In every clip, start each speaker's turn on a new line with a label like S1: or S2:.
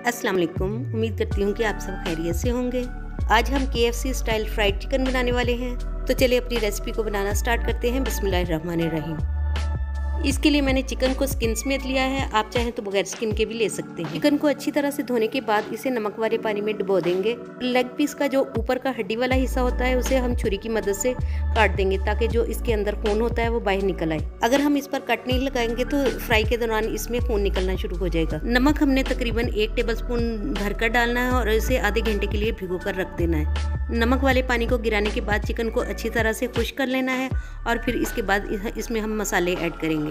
S1: अस्सलाम वालेकुम। उम्मीद करती हूँ कि आप सब खैरियत से होंगे। आज हम KFC स्टाइल फ्राइड चिकन बनाने वाले हैं, तो चलिए अपनी रेसिपी को बनाना स्टार्ट करते हैं। बिस्मिल्लाहिर्रहमानिर्रहीम। इसके लिए मैंने चिकन को स्किन समेत लिया है, आप चाहें तो बगैर स्किन के भी ले सकते हैं। चिकन को अच्छी तरह से धोने के बाद इसे नमक वाले पानी में डुबो देंगे। लेग पीस का जो ऊपर का हड्डी वाला हिस्सा होता है उसे हम छुरी की मदद से काट देंगे ताकि जो इसके अंदर खून होता है वो बाहर निकल आए। अगर हम इस पर कट नहीं लगाएंगे तो फ्राई के दौरान इसमें खून निकलना शुरू हो जाएगा। नमक हमने तकरीबन 1 टेबलस्पून भरकर डालना है और इसे आधे घंटे के लिए भिगो कर रख देना है। नमक वाले पानी को गिराने के बाद चिकन को अच्छी तरह से खुश्क कर लेना है और फिर इसके बाद इसमें हम मसाले ऐड करेंगे।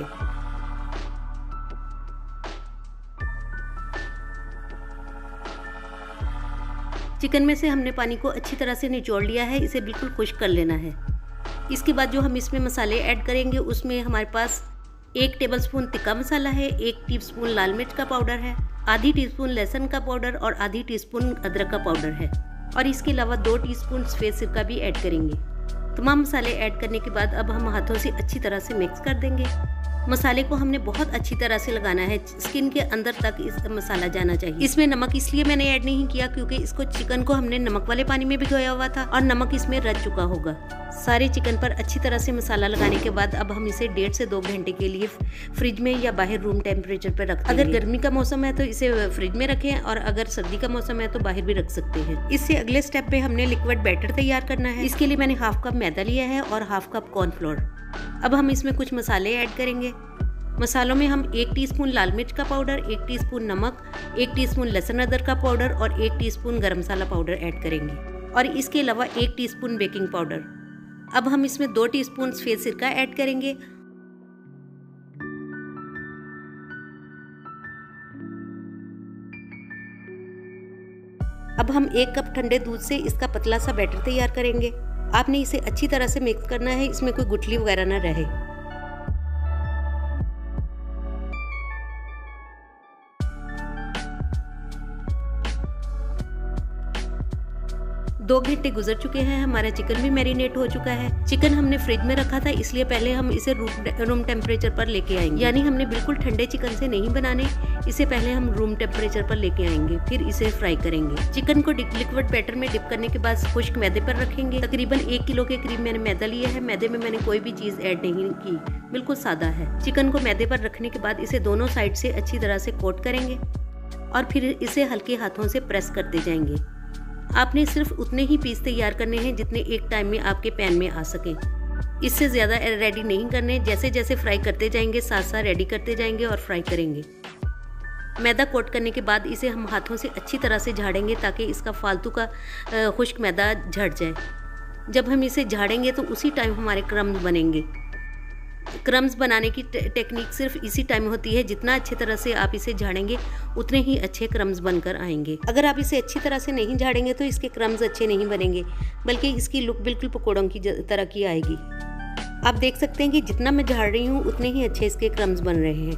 S1: चिकन में से हमने पानी को अच्छी तरह से निचोड़ लिया है, इसे बिल्कुल खुश्क कर लेना है। इसके बाद जो हम इसमें मसाले ऐड करेंगे उसमें हमारे पास 1 टेबलस्पून तिक्का मसाला है, 1 टीस्पून लाल मिर्च का पाउडर है, आधी टीस्पून लहसुन का पाउडर और आधी टीस्पून अदरक का पाउडर है और इसके अलावा 2 टीस्पून सफ़ेद सिरका भी ऐड करेंगे। तमाम मसाले ऐड करने के बाद अब हम हाथों से अच्छी तरह से मिक्स कर देंगे। मसाले को हमने बहुत अच्छी तरह से लगाना है, स्किन के अंदर तक इस मसाला जाना चाहिए। इसमें नमक इसलिए मैंने ऐड नहीं किया क्योंकि इसको चिकन को हमने नमक वाले पानी में भिगोया हुआ था और नमक इसमें रच चुका होगा। सारे चिकन पर अच्छी तरह से मसाला लगाने के बाद अब हम इसे 1.5 से 2 घंटे के लिए फ्रिज में या बाहर रूम टेम्परेचर पर रख देंगे। अगर गर्मी का मौसम है तो इसे फ्रिज में रखें और अगर सर्दी का मौसम है तो बाहर भी रख सकते हैं। इससे अगले स्टेप पे हमने लिक्विड बैटर तैयार करना है। इसके लिए मैंने 1/2 कप मैदा लिया है और 1/2 कप कॉर्नफ्लोर। अब हम इसमें कुछ मसाले ऐड करेंगे। मसालों में हम 1 टीस्पून लाल मिर्च का पाउडर, 1 टीस्पून नमक, 1 टीस्पून लहसुन अदरक का पाउडर और 1 टीस्पून गरम मसाला पाउडर ऐड करेंगे और इसके अलावा 1 टीस्पून बेकिंग पाउडर। अब हम इसमें 2 टीस्पून सफ़ेद सिरका ऐड करेंगे। अब हम 1 कप ठंडे दूध से इसका पतला सा बैटर तैयार करेंगे। आपने इसे अच्छी तरह से मिक्स करना है, इसमें कोई गुठली वगैरह ना रहे। 2 घंटे गुजर चुके हैं, हमारा चिकन भी मैरिनेट हो चुका है। चिकन हमने फ्रिज में रखा था इसलिए पहले हम इसे रूम टेम्परेचर पर लेके आएंगे, यानी हमने बिल्कुल ठंडे चिकन से नहीं बनाने, इसे पहले हम रूम टेम्परेचर पर लेके आएंगे, फिर इसे फ्राई करेंगे। चिकन को लिक्विड बैटर में डिप करने के बाद खुश्क मैदे पर रखेंगे। तकरीबन 1 किलो के करीब मैंने मैदा लिया है। मैदे में मैंने कोई भी चीज़ ऐड नहीं की, बिल्कुल सादा है। चिकन को मैदे पर रखने के बाद इसे दोनों साइड से अच्छी तरह से कोट करेंगे और फिर इसे हल्के हाथों से प्रेस करते जाएंगे। आपने सिर्फ उतने ही पीस तैयार करने हैं जितने एक टाइम में आपके पैन में आ सकें। इससे ज़्यादा रेडी नहीं करने। जैसे जैसे फ्राई करते जाएंगे साथ साथ रेडी करते जाएंगे और फ्राई करेंगे। मैदा कोट करने के बाद इसे हम हाथों से अच्छी तरह से झाड़ेंगे ताकि इसका फालतू का खुश्क मैदा झड़ जाए। जब हम इसे झाड़ेंगे तो उसी टाइम हमारे क्रम्स बनेंगे। क्रम्स बनाने की टेक्निक सिर्फ इसी टाइम होती है, जितना अच्छी तरह से आप इसे झाड़ेंगे उतने ही अच्छे क्रम्स बनकर आएंगे। अगर आप इसे अच्छी तरह से नहीं झाड़ेंगे तो इसके क्रम्स अच्छे नहीं बनेंगे, बल्कि इसकी लुक बिल्कुल पकौड़ों की तरह की आएगी। आप देख सकते हैं कि जितना मैं झाड़ रही हूँ उतने ही अच्छे इसके क्रम्स बन रहे हैं।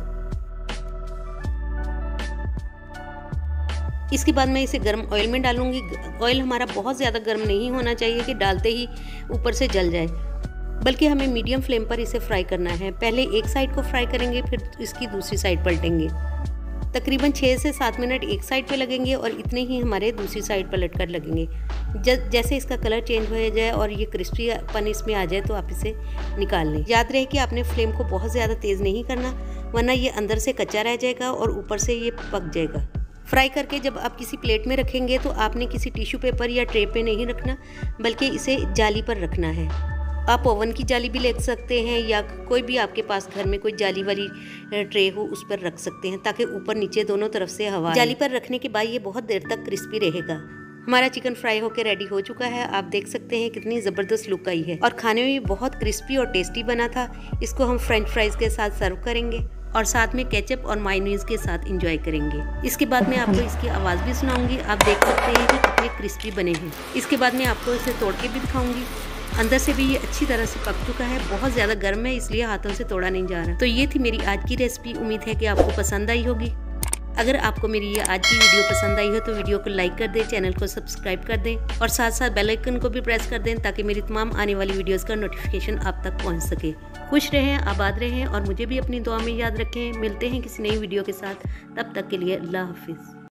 S1: इसके बाद मैं इसे गर्म ऑयल में डालूंगी। ऑयल हमारा बहुत ज़्यादा गर्म नहीं होना चाहिए कि डालते ही ऊपर से जल जाए, बल्कि हमें मीडियम फ्लेम पर इसे फ्राई करना है। पहले एक साइड को फ्राई करेंगे, फिर इसकी दूसरी साइड पलटेंगे। तकरीबन 6 से 7 मिनट एक साइड पे लगेंगे और इतने ही हमारे दूसरी साइड पलट कर लगेंगे। जैसे इसका कलर चेंज हो जाए और ये क्रिस्पीपन इसमें आ जाए तो आप इसे निकाल लें। याद रहे कि आपने फ्लेम को बहुत ज़्यादा तेज़ नहीं करना, वरना ये अंदर से कच्चा रह जाएगा और ऊपर से ये पक जाएगा। फ्राई करके जब आप किसी प्लेट में रखेंगे तो आपने किसी टिश्यू पेपर या ट्रे पे नहीं रखना, बल्कि इसे जाली पर रखना है। आप ओवन की जाली भी ले सकते हैं या कोई भी आपके पास घर में कोई जाली वाली ट्रे हो उस पर रख सकते हैं, ताकि ऊपर नीचे दोनों तरफ से हवा। जाली पर रखने के बाद ये बहुत देर तक क्रिस्पी रहेगा। हमारा चिकन फ्राई होकर रेडी हो चुका है। आप देख सकते हैं कितनी ज़बरदस्त लुक आई है और खाने में भी बहुत क्रिस्पी और टेस्टी बना था। इसको हम फ्रेंच फ्राइज़ के साथ सर्व करेंगे और साथ में केचप और मायोनीज़ के साथ एंजॉय करेंगे। इसके बाद मैं आपको इसकी आवाज़ भी सुनाऊंगी। आप देख सकते हैं कि कितने क्रिस्पी बने हैं। इसके बाद मैं आपको इसे तोड़ के भी दिखाऊंगी। अंदर से भी ये अच्छी तरह से पक चुका है, बहुत ज़्यादा गर्म है इसलिए हाथों से तोड़ा नहीं जा रहा। तो ये थी मेरी आज की रेसिपी। उम्मीद है कि आपको पसंद आई होगी। अगर आपको मेरी ये आज की वीडियो पसंद आई हो तो वीडियो को लाइक कर दें, चैनल को सब्सक्राइब कर दें और साथ साथ बेल आइकन को भी प्रेस कर दें ताकि मेरी तमाम आने वाली वीडियोस का नोटिफिकेशन आप तक पहुंच सके। खुश रहें, आबाद रहें और मुझे भी अपनी दुआ में याद रखें। मिलते हैं किसी नई वीडियो के साथ, तब तक के लिए अल्लाह हाफिज़।